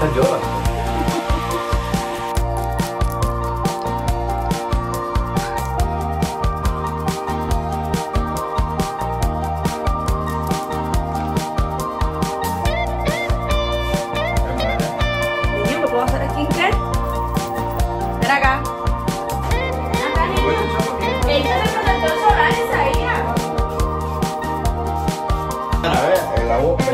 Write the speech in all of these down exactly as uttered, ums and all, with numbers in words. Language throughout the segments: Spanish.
Esa llora. Niño, ¿me puedo hacer skincare? Ven acá. Ven acá, niño. Échate el protector solar esa hija. A ver, en la boca.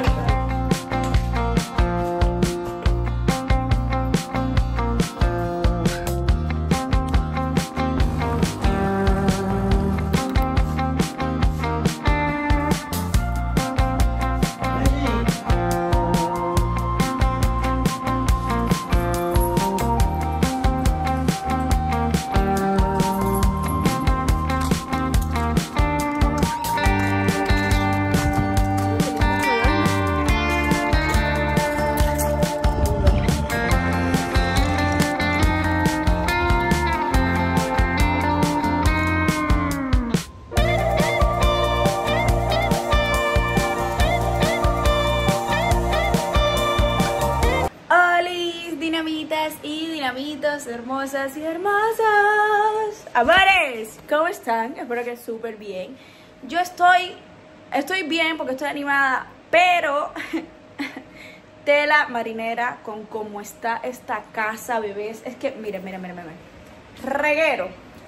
Dinamitas y dinamitos, hermosas y hermosas. Amores, ¿cómo están? Espero que súper bien. Yo estoy, estoy bien porque estoy animada, pero tela marinera con cómo está esta casa, bebés. Es que, miren, miren, miren, miren. Reguero.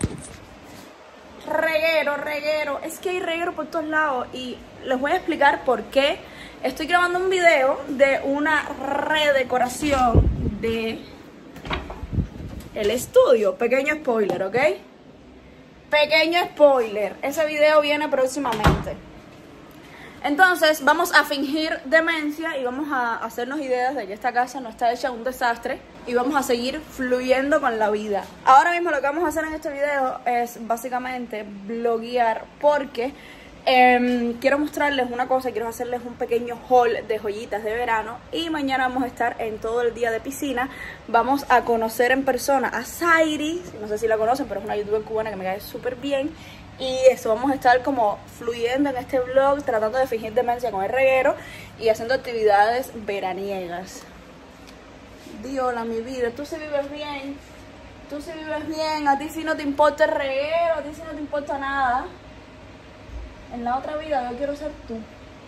Reguero, reguero. Es que hay reguero por todos lados y les voy a explicar por qué. Estoy grabando un video de una redecoración de el estudio. Pequeño spoiler, ¿ok? Pequeño spoiler. Ese video viene próximamente. Entonces vamos a fingir demencia y vamos a hacernos ideas de que esta casa no está hecha un desastre y vamos a seguir fluyendo con la vida. Ahora mismo lo que vamos a hacer en este video es básicamente bloguear porque Eh, quiero mostrarles una cosa, quiero hacerles un pequeño haul de joyitas de verano y mañana vamos a estar en todo el día de piscina. Vamos a conocer en persona a Zairi, no sé si la conocen, pero es una youtuber cubana que me cae súper bien. Y eso, vamos a estar como fluyendo en este vlog, tratando de fingir demencia con el reguero y haciendo actividades veraniegas. Diola, mi vida, tú sí vives bien, tú sí vives bien, a ti sí no te importa el reguero, a ti sí no te importa nada. En la otra vida yo quiero ser tú.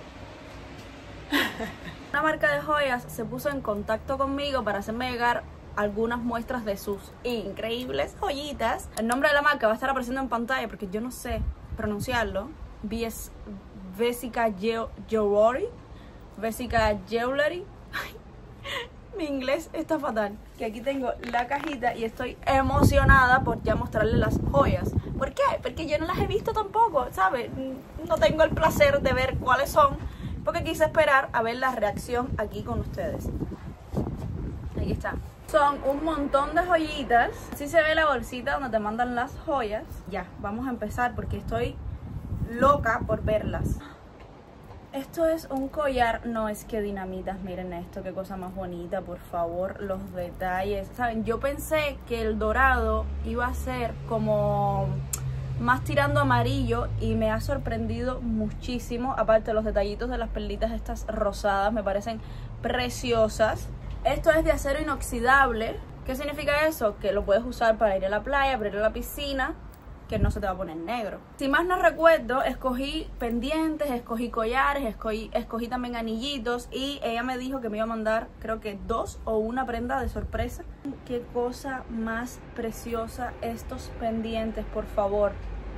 Una marca de joyas se puso en contacto conmigo para hacerme llegar algunas muestras de sus increíbles joyitas. El nombre de la marca va a estar apareciendo en pantalla porque yo no sé pronunciarlo. Es Vesica Jewelry. Vesica Jewelry. Mi inglés está fatal. Que aquí tengo la cajita y estoy emocionada por ya mostrarles las joyas. ¿Por qué? Porque yo no las he visto tampoco, ¿sabes? No tengo el placer de ver cuáles son, porque quise esperar a ver la reacción aquí con ustedes. Aquí está. Son un montón de joyitas. Así se ve la bolsita donde te mandan las joyas. Ya, vamos a empezar porque estoy loca por verlas. Esto es un collar, no es que dinamitas, miren esto, qué cosa más bonita, por favor, los detalles. Saben, yo pensé que el dorado iba a ser como más tirando amarillo y me ha sorprendido muchísimo. Aparte, los detallitos de las perlitas estas rosadas me parecen preciosas. Esto es de acero inoxidable. ¿Qué significa eso? Que lo puedes usar para ir a la playa, para ir a la piscina, que no se te va a poner negro. Si más no recuerdo, escogí pendientes, escogí collares, escogí, escogí también anillitos y ella me dijo que me iba a mandar, creo que dos o una prenda de sorpresa. Qué cosa más preciosa estos pendientes, por favor.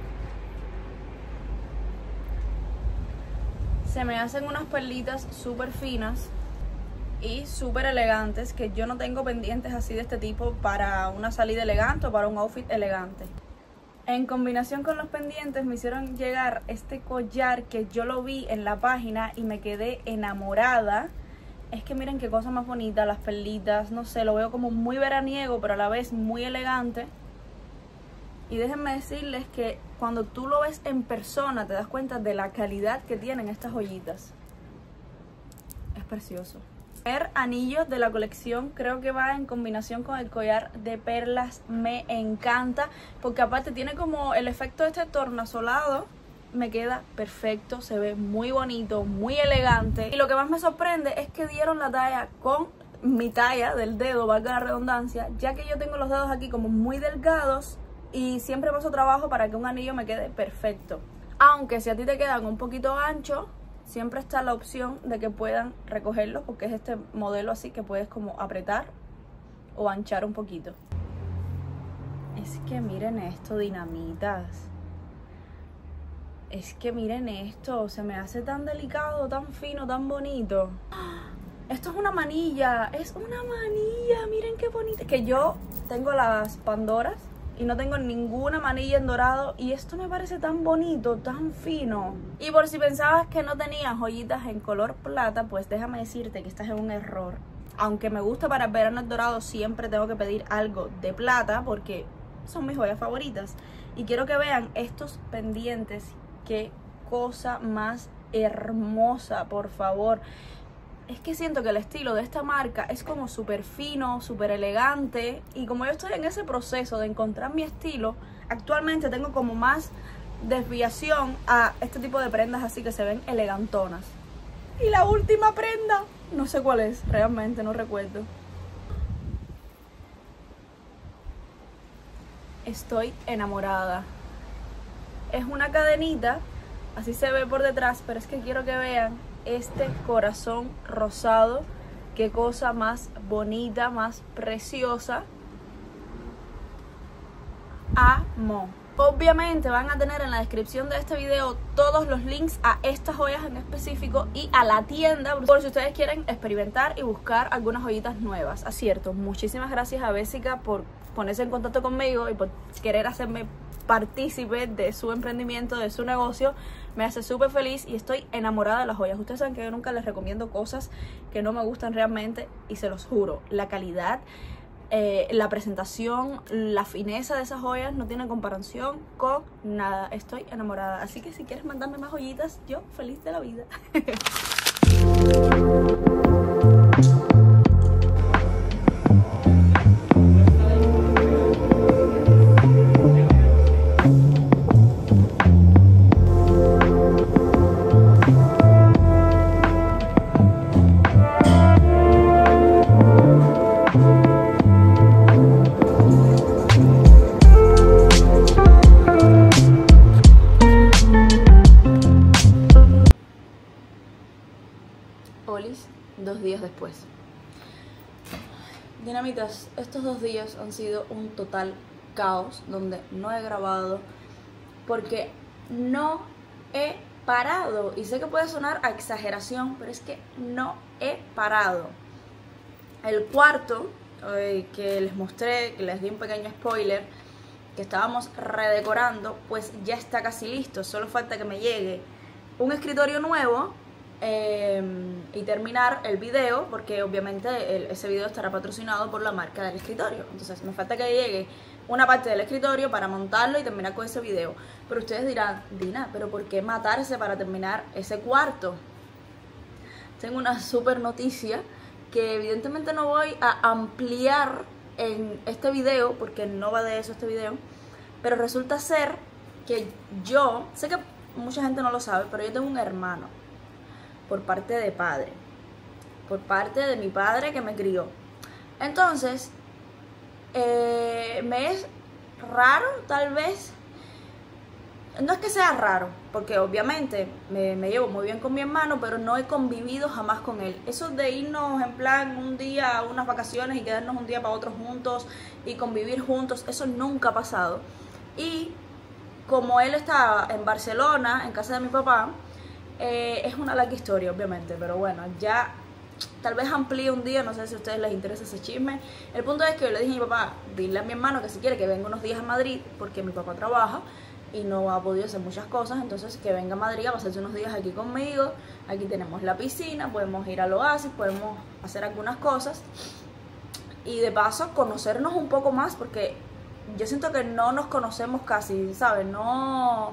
Se me hacen unas perlitas súper finas y súper elegantes, que yo no tengo pendientes así de este tipo para una salida elegante o para un outfit elegante. En combinación con los pendientes me hicieron llegar este collar que yo lo vi en la página y me quedé enamorada. Es que miren qué cosa más bonita, las perlitas, no sé, lo veo como muy veraniego, pero a la vez muy elegante. Y déjenme decirles que cuando tú lo ves en persona te das cuenta de la calidad que tienen estas joyitas. Es precioso. El anillo de la colección creo que va en combinación con el collar de perlas. Me encanta porque aparte tiene como el efecto de este tornasolado. Me queda perfecto, se ve muy bonito, muy elegante. Y lo que más me sorprende es que dieron la talla con mi talla del dedo, valga la redundancia, ya que yo tengo los dedos aquí como muy delgados y siempre paso trabajo para que un anillo me quede perfecto. Aunque si a ti te quedan un poquito anchos, siempre está la opción de que puedan recogerlos, porque es este modelo así que puedes como apretar o anchar un poquito. Es que miren esto, dinamitas. Es que miren esto, se me hace tan delicado, tan fino, tan bonito. Esto es una manilla, es una manilla, miren qué bonita. Que yo tengo las Pandoras y no tengo ninguna manilla en dorado y esto me parece tan bonito, tan fino. Y por si pensabas que no tenía joyitas en color plata, pues déjame decirte que estás en un error. Aunque me gusta para el verano el dorado, siempre tengo que pedir algo de plata porque son mis joyas favoritas. Y quiero que vean estos pendientes, qué cosa más hermosa, por favor. Es que siento que el estilo de esta marca es como súper fino, súper elegante. Y como yo estoy en ese proceso de encontrar mi estilo, actualmente tengo como más desviación a este tipo de prendas así que se ven elegantonas. Y la última prenda, no sé cuál es, realmente no recuerdo. Estoy enamorada. Es una cadenita, así se ve por detrás, pero es que quiero que vean este corazón rosado. Qué cosa más bonita, más preciosa. Amo. Obviamente van a tener en la descripción de este video todos los links a estas joyas en específico y a la tienda por si ustedes quieren experimentar y buscar algunas joyitas nuevas. Acierto, muchísimas gracias a Bessica por ponerse en contacto conmigo y por querer hacerme partícipe de su emprendimiento, de su negocio. Me hace súper feliz y estoy enamorada de las joyas. Ustedes saben que yo nunca les recomiendo cosas que no me gustan realmente y se los juro, la calidad, eh, la presentación, la fineza de esas joyas no tiene comparación con nada. Estoy enamorada, así que si quieres mandarme más joyitas, yo feliz de la vida. Dos días después. Dinamitas, estos dos días han sido un total caos donde no he grabado porque no he parado. Y sé que puede sonar a exageración, pero es que no he parado. El cuarto eh, que les mostré, que les di un pequeño spoiler, que estábamos redecorando, pues ya está casi listo. Solo falta que me llegue un escritorio nuevo Eh, y terminar el video, porque obviamente el, ese video estará patrocinado por la marca del escritorio. Entonces me falta que llegue una parte del escritorio para montarlo y terminar con ese video. Pero ustedes dirán, Dina, ¿pero por qué matarse para terminar ese cuarto? Tengo una super noticia que evidentemente no voy a ampliar en este video, porque no va de eso este video. Pero resulta ser que yo, sé que mucha gente no lo sabe, pero yo tengo un hermano por parte de padre, por parte de mi padre que me crió. Entonces, eh, me es raro, tal vez, no es que sea raro, porque obviamente me, me llevo muy bien con mi hermano, pero no he convivido jamás con él. Eso de irnos en plan un día a unas vacaciones y quedarnos un día para otros juntos y convivir juntos, eso nunca ha pasado. Y como él estaba en Barcelona, en casa de mi papá, Eh, es una larga historia, obviamente, pero bueno, ya tal vez amplíe un día, no sé si a ustedes les interesa ese chisme. El punto es que yo le dije a mi papá, dile a mi hermano que si quiere que venga unos días a Madrid, porque mi papá trabaja y no ha podido hacer muchas cosas, entonces que venga a Madrid a pasarse unos días aquí conmigo. Aquí tenemos la piscina, podemos ir al oasis, podemos hacer algunas cosas y de paso conocernos un poco más, porque yo siento que no nos conocemos casi, ¿sabes? No...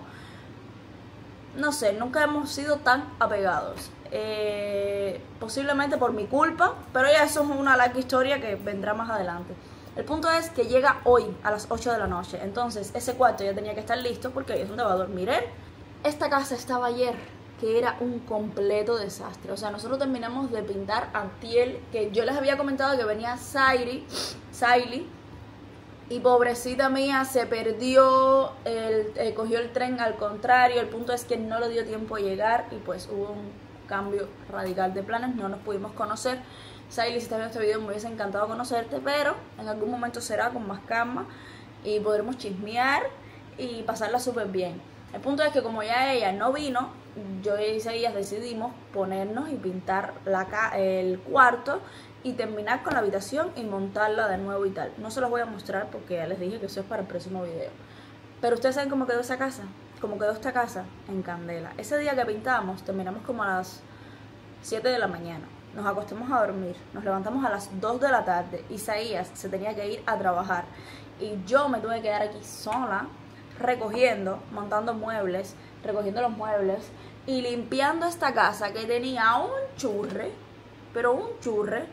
No sé, nunca hemos sido tan apegados. Eh, posiblemente por mi culpa, pero ya eso es una larga historia que vendrá más adelante. El punto es que llega hoy a las ocho de la noche. Entonces ese cuarto ya tenía que estar listo porque ahí es donde va a dormir él. Esta casa estaba ayer que era un completo desastre. O sea, nosotros terminamos de pintar antier, que yo les había comentado que venía Sairi, Saily, y pobrecita mía se perdió, el, eh, cogió el tren al contrario. El punto es que no le dio tiempo a llegar y pues hubo un cambio radical de planes, no nos pudimos conocer. Saily, si estás viendo este video, me hubiese encantado conocerte, pero en algún momento será con más calma y podremos chismear y pasarla súper bien. El punto es que como ya ella no vino, yo y Isaías decidimos ponernos y pintar la ca el cuarto y terminar con la habitación y montarla de nuevo y tal. No se los voy a mostrar porque ya les dije que eso es para el próximo video. Pero ustedes saben cómo quedó esa casa, cómo quedó esta casa en candela. Ese día que pintamos terminamos como a las siete de la mañana. Nos acostamos a dormir, nos levantamos a las dos de la tarde. Isaías se tenía que ir a trabajar y yo me tuve que quedar aquí sola recogiendo, montando muebles, recogiendo los muebles y limpiando esta casa que tenía un churre, pero un churre.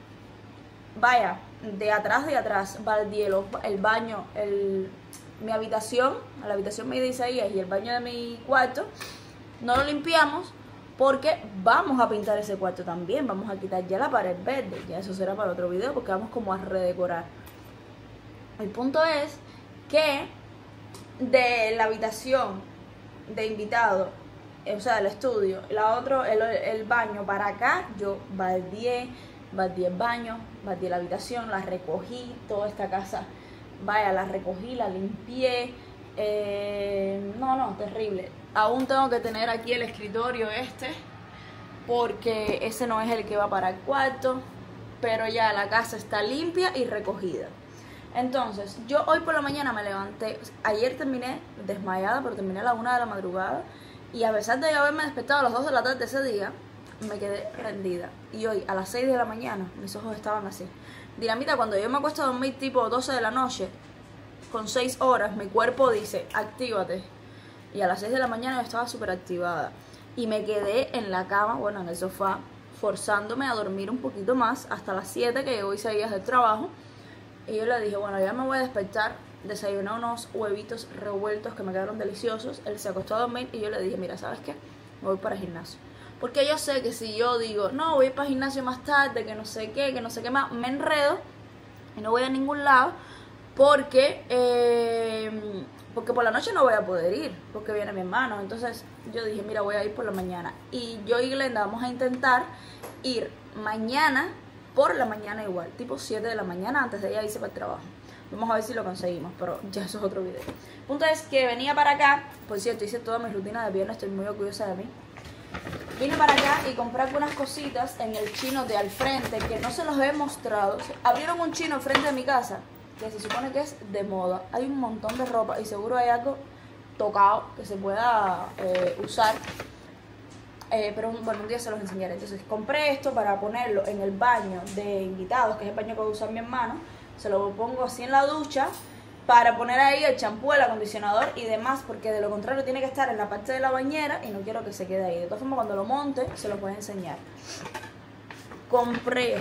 Vaya, de atrás de atrás, Valdielo, el baño, el, mi habitación, la habitación mía de Isaías y el baño de mi cuarto, no lo limpiamos porque vamos a pintar ese cuarto también, vamos a quitar ya la pared verde, ya eso será para otro video porque vamos como a redecorar. El punto es que de la habitación de invitado, o sea, del estudio, la otro, el, el baño para acá, yo baldeé, baldeé el baño, baldeé la habitación, la recogí, toda esta casa, vaya, la recogí, la limpié, eh, no, no, terrible. Aún tengo que tener aquí el escritorio este, porque ese no es el que va para el cuarto, pero ya la casa está limpia y recogida. Entonces, yo hoy por la mañana me levanté, ayer terminé desmayada, pero terminé a la una de la madrugada, y a pesar de haberme despertado a las dos de la tarde ese día, me quedé rendida. Y hoy a las seis de la mañana, mis ojos estaban así. Dinamita, cuando yo me acuesto a dormir tipo doce de la noche, con seis horas, mi cuerpo dice, actívate. Y a las seis de la mañana yo estaba súper activada. Y me quedé en la cama, bueno, en el sofá, forzándome a dormir un poquito más, hasta las siete que llegó Isaías del trabajo. Y yo le dije, bueno, ya me voy a despertar, desayuné unos huevitos revueltos que me quedaron deliciosos. Él se acostó a dormir y yo le dije, mira, ¿sabes qué? Me voy para el gimnasio. Porque yo sé que si yo digo, no, voy para el gimnasio más tarde, que no sé qué, que no sé qué más, me enredo y no voy a ningún lado porque, eh, porque por la noche no voy a poder ir, porque viene mi hermano. Entonces yo dije, mira, voy a ir por la mañana. Y yo y Glenda vamos a intentar ir mañana por la mañana igual, tipo siete de la mañana, antes de ella irse para el trabajo. Vamos a ver si lo conseguimos, pero ya eso es otro video. El punto es que venía para acá, por cierto, hice toda mi rutina de viernes, estoy muy orgullosa de mí. Vine para acá y compré algunas cositas en el chino de al frente, que no se los he mostrado. Abrieron un chino al frente de mi casa, que se supone que es de moda. Hay un montón de ropa y seguro hay algo tocado que se pueda eh, usar. Eh, pero bueno, un día se los enseñaré. Entonces compré esto para ponerlo en el baño de invitados, que es el baño que va a usar mi hermano. Se lo pongo así en la ducha para poner ahí el champú, el acondicionador y demás, porque de lo contrario tiene que estar en la parte de la bañera y no quiero que se quede ahí. De todas formas, cuando lo monte se los voy a enseñar. Compré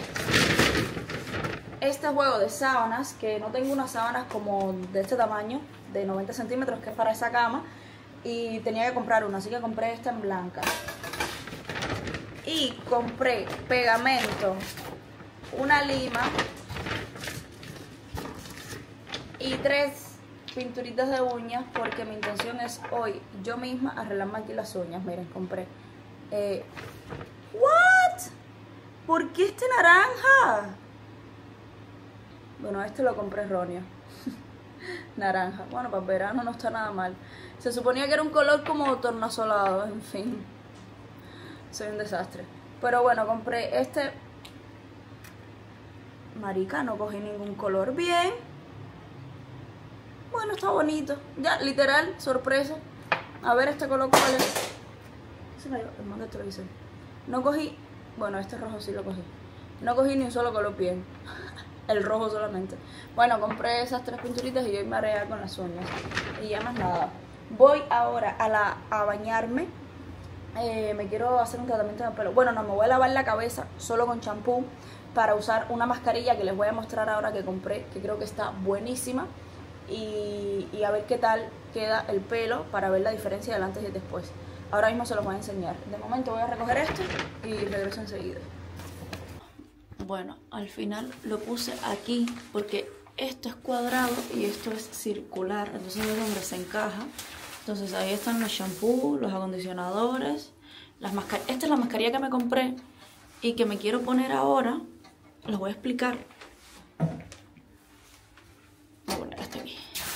este juego de sábanas, que no tengo unas sábanas como de este tamaño, de noventa centímetros, que es para esa cama, y tenía que comprar una, así que compré esta en blanca. Y compré pegamento, una lima y tres pinturitas de uñas, porque mi intención es hoy yo misma arreglarme aquí las uñas. Miren, compré eh, ¿what? ¿Por qué este naranja? Bueno, este lo compré erróneo. Naranja, bueno, para verano no está nada mal. Se suponía que era un color como tornasolado, en fin. Soy un desastre. Pero bueno, compré este. Marica, no cogí ningún color bien. Bueno, está bonito. Ya, literal, sorpresa. A ver este color cuál es. Se me dio el mando de televisor. No cogí. Bueno, este rojo sí lo cogí. No cogí ni un solo color bien. El rojo solamente. Bueno, compré esas tres pinturitas y hoy me haré con las uñas. Y ya más nada. Voy ahora a, la, a bañarme. Eh, me quiero hacer un tratamiento de pelo. Bueno, no, me voy a lavar la cabeza solo con champú para usar una mascarilla que les voy a mostrar ahora que compré, que creo que está buenísima. Y, y a ver qué tal queda el pelo para ver la diferencia del antes y después. Ahora mismo se los voy a enseñar. De momento voy a recoger esto y regreso enseguida. Bueno, al final lo puse aquí porque esto es cuadrado y esto es circular. Entonces es donde se encaja. Entonces ahí están los shampoos, los acondicionadores, las mascarillas. Esta es la mascarilla que me compré y que me quiero poner ahora. Les voy a explicar. Voy a poner esta aquí.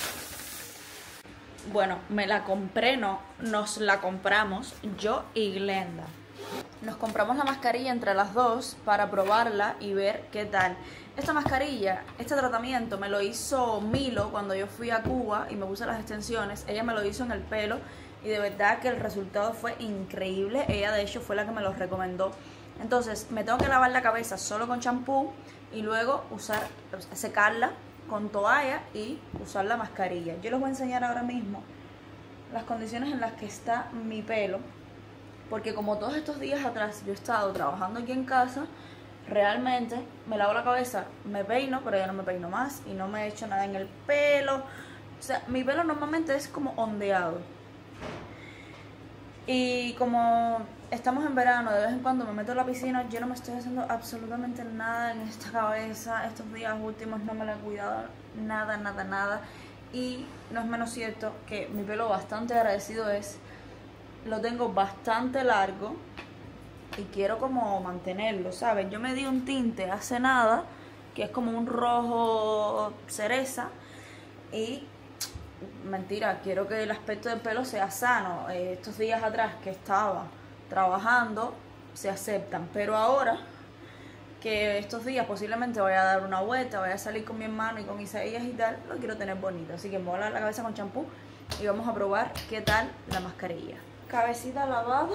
Bueno, me la compré, no, nos la compramos yo y Glenda. Nos compramos la mascarilla entre las dos para probarla y ver qué tal. Esta mascarilla, este tratamiento me lo hizo Milo cuando yo fui a Cuba y me puse las extensiones. Ella me lo hizo en el pelo y de verdad que el resultado fue increíble. Ella de hecho fue la que me lo recomendó. Entonces me tengo que lavar la cabeza solo con champú y luego usar, secarla con toalla y usar la mascarilla. Yo les voy a enseñar ahora mismo las condiciones en las que está mi pelo, porque como todos estos días atrás yo he estado trabajando aquí en casa, realmente me lavo la cabeza, me peino, pero ya no me peino más y no me he hecho nada en el pelo. O sea, mi pelo normalmente es como ondeado. Y como estamos en verano, de vez en cuando me meto en la piscina, yo no me estoy haciendo absolutamente nada en esta cabeza. Estos días últimos no me la he cuidado nada, nada, nada. Y no es menos cierto que mi pelo, bastante agradecido es, lo tengo bastante largo y quiero como mantenerlo, ¿sabes? Yo me di un tinte hace nada, que es como un rojo cereza, y mentira, quiero que el aspecto del pelo sea sano. Eh, estos días atrás que estaba trabajando se aceptan, pero ahora que estos días posiblemente voy a dar una vuelta, voy a salir con mi hermano y con Isaías y tal, lo quiero tener bonito, así que me voy a lavar la cabeza con champú y vamos a probar qué tal la mascarilla. Cabecita lavada,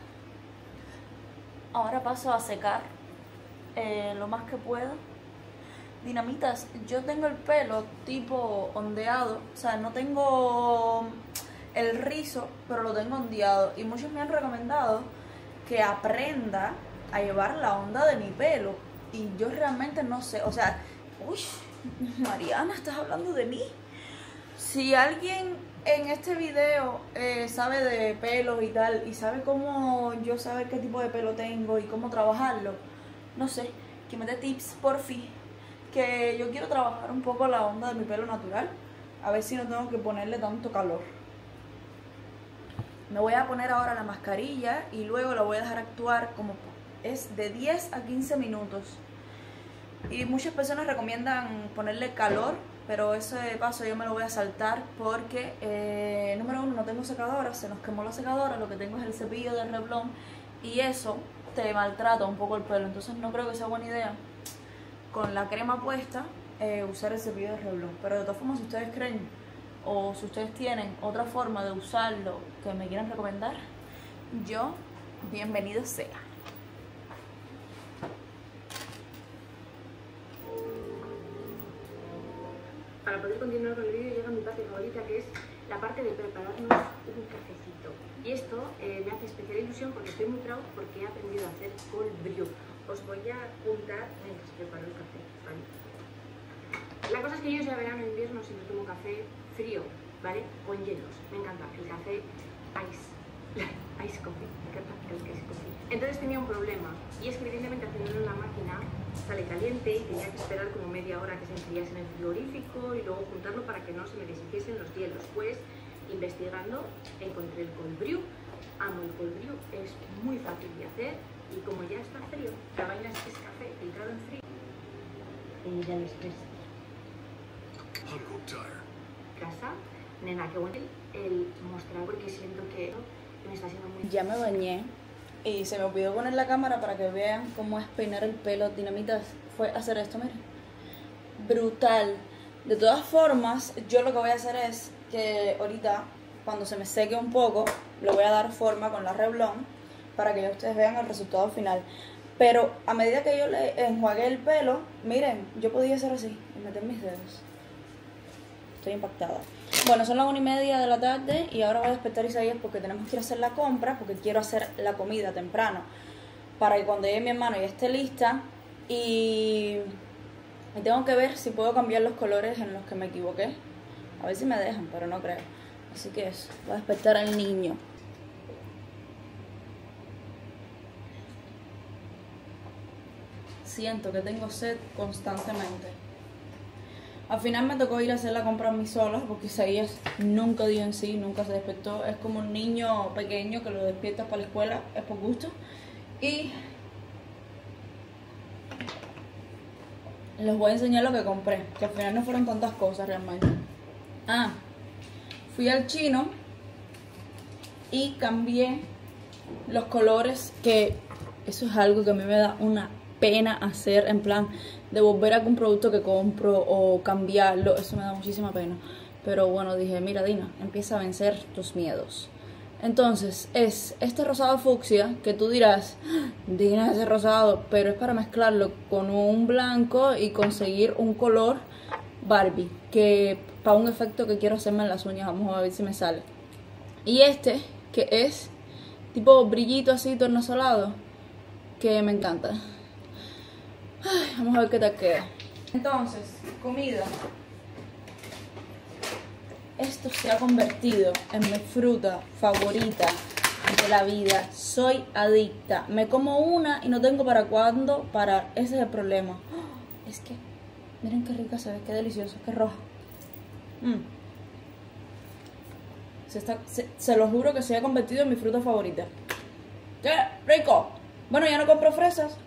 ahora paso a secar eh, lo más que pueda. Dinamitas, yo tengo el pelo tipo ondeado, o sea, no tengo el rizo, pero lo tengo ondeado. Y muchos me han recomendado que aprenda a llevar la onda de mi pelo. Y yo realmente no sé, o sea, uy, Mariana, ¿estás hablando de mí? Si alguien en este video eh, sabe de pelos y tal, y sabe cómo yo saber qué tipo de pelo tengo y cómo trabajarlo, no sé, que me dé tips, por fin. Que yo quiero trabajar un poco la onda de mi pelo natural, a ver si no tengo que ponerle tanto calor. Me voy a poner ahora la mascarilla y luego la voy a dejar actuar como es de diez a quince minutos. Y muchas personas recomiendan ponerle calor, pero ese paso yo me lo voy a saltar porque, eh, número uno, no tengo secadora, se nos quemó la secadora, lo que tengo es el cepillo de Revlon y eso te maltrata un poco el pelo, entonces no creo que sea buena idea con la crema puesta eh, usar el cepillo de Revlon. Pero de todas formas, si ustedes creen o si ustedes tienen otra forma de usarlo que me quieran recomendar, yo, bienvenido sea. Para poder continuar con el vídeo llega mi parte favorita, que es la parte de prepararnos un cafecito. Y esto eh, me hace especial ilusión porque estoy muy proud porque he aprendido a hacer cold brew. Os voy a contar mientras preparo el café, ¿vale? La cosa es que yo ya verano e invierno siempre tomo café frío, ¿vale? Con hielos. Me encanta el café ice, ice coffee, me encanta el ice coffee. Entonces tenía un problema, y es que evidentemente haciéndolo en la máquina sale caliente y tenía que esperar como media hora que se enfriase en el frigorífico y luego juntarlo para que no se me deshiciesen los hielos. Pues investigando encontré el cold brew. Amo el cold brew, es muy fácil de hacer. Y como ya está frío, la vaina es café filtrado en frío. Y ya lo expreso. Casa, nena, qué bueno el mostrar porque siento que me está haciendo muy... Ya me bañé y se me olvidó poner la cámara para que vean cómo es peinar el pelo. Dinamitas, fue hacer esto, miren. Brutal. De todas formas, yo lo que voy a hacer es que ahorita, cuando se me seque un poco, le voy a dar forma con la Revlon para que ya ustedes vean el resultado final. Pero a medida que yo le enjuagué el pelo, miren, yo podía hacer así y meter mis dedos. Estoy impactada. Bueno, son las una y media de la tarde y ahora voy a despertar a Isaías porque tenemos que ir a hacer la compra, porque quiero hacer la comida temprano para que cuando llegue mi hermano ya esté lista. Y, y tengo que ver si puedo cambiar los colores en los que me equivoqué. A ver si me dejan, pero no creo. Así que eso, voy a despertar al niño. siento que tengo sed constantemente. Al final me tocó ir a hacer la compra a mí sola, porque Isaías nunca dio en sí, nunca se despertó. Es como un niño pequeño que lo despiertas para la escuela, es por gusto. Y les voy a enseñar lo que compré, que al final no fueron tantas cosas realmente. Ah, fui al chino y cambié los colores, que eso es algo que a mí me da una pena hacer, en plan de volver a un producto que compro o cambiarlo, eso me da muchísima pena. Pero bueno, dije, mira Dina, empieza a vencer tus miedos. Entonces es este rosado fucsia, que tú dirás, Dina, ese rosado, pero es para mezclarlo con un blanco y conseguir un color Barbie, que para un efecto que quiero hacerme en las uñas, vamos a ver si me sale. Y este, que es tipo brillito así, tornasolado, que me encanta. Ay, vamos a ver qué tal queda. Entonces, comida. Esto se ha convertido en mi fruta favorita de la vida. Soy adicta. Me como una y no tengo para cuándo parar. Ese es el problema. Oh, es que, miren qué rica se ve, qué delicioso, qué roja. Mm. Se, está, se, se lo juro que se ha convertido en mi fruta favorita. ¡Qué rico! Bueno, ya no compro fresas.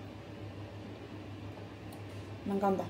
Me encanta.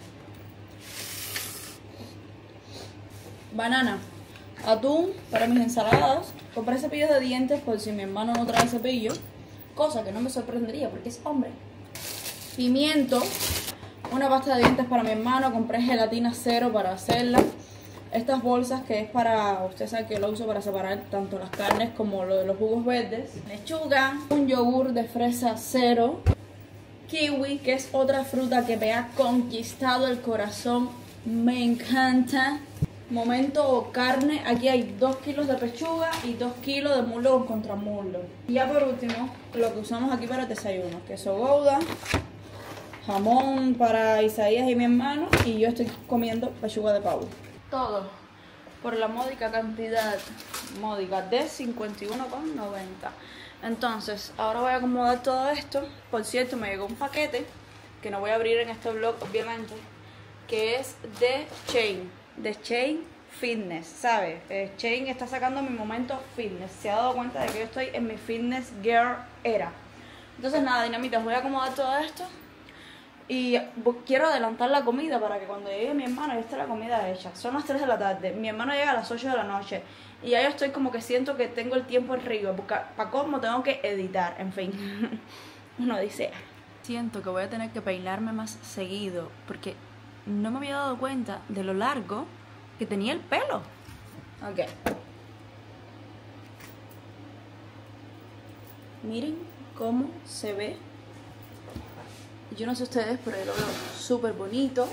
Banana, atún para mis ensaladas. Compré cepillos de dientes por si mi hermano no trae cepillo, cosa que no me sorprendería porque es hombre. Pimiento, una pasta de dientes para mi hermano. Compré gelatina cero para hacerla. Estas bolsas que es para, usted sabe que lo uso para separar tanto las carnes como lo de los jugos verdes. Lechuga, un yogur de fresa cero. Kiwi, que es otra fruta que me ha conquistado el corazón, me encanta. Momento carne, aquí hay dos kilos de pechuga y dos kilos de muslo con contramuslo. Y ya por último, lo que usamos aquí para el desayuno, queso gouda, jamón para Isaías y mi hermano, y yo estoy comiendo pechuga de pavo. Todo por la módica cantidad, módica, de cincuenta y uno con noventa. Entonces, ahora voy a acomodar todo esto. Por cierto, me llegó un paquete que no voy a abrir en este vlog, obviamente, que es de Chain, de Chain Fitness, ¿sabes? Eh, Chain está sacando mi momento fitness. Se ha dado cuenta de que yo estoy en mi fitness girl era. Entonces, nada, dinamitas, voy a acomodar todo esto. Y quiero adelantar la comida para que cuando llegue mi hermano ya esté la comida hecha. Son las tres de la tarde, mi hermano llega a las ocho de la noche. Y ya yo estoy como que siento que tengo el tiempo en río, porque para cómo tengo que editar, en fin. Uno dice, siento que voy a tener que peinarme más seguido, porque no me había dado cuenta de lo largo que tenía el pelo. Ok. Miren cómo se ve. Yo no sé ustedes, pero yo lo veo súper bonito.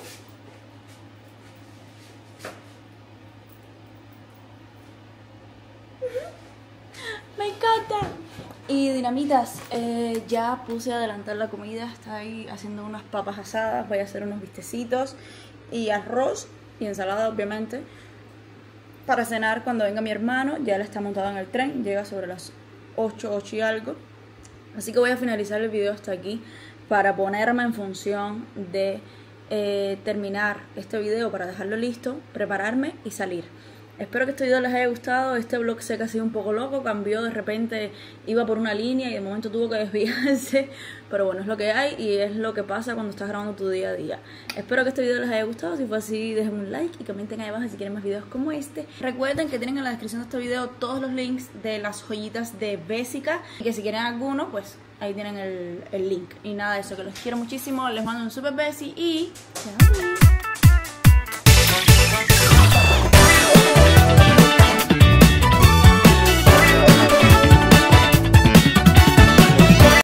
Me encanta. Y dinamitas, eh, ya puse a adelantar la comida. Está ahí haciendo unas papas asadas. Voy a hacer unos bistecitos y arroz y ensalada, obviamente, para cenar cuando venga mi hermano. Ya él está montado en el tren, llega sobre las ocho, ocho y algo. Así que voy a finalizar el video hasta aquí para ponerme en función de eh, terminar este video, para dejarlo listo, prepararme y salir. Espero que este video les haya gustado. Este vlog sé que ha sido un poco loco, cambió de repente, iba por una línea y de momento tuvo que desviarse, pero bueno, es lo que hay y es lo que pasa cuando estás grabando tu día a día. Espero que este video les haya gustado. Si fue así, dejen un like y comenten ahí abajo si quieren más videos como este. Recuerden que tienen en la descripción de este video todos los links de las joyitas de Bessica, y que si quieren alguno, pues ahí tienen el, el link. Y nada, eso, que los quiero muchísimo, les mando un super besi y chao.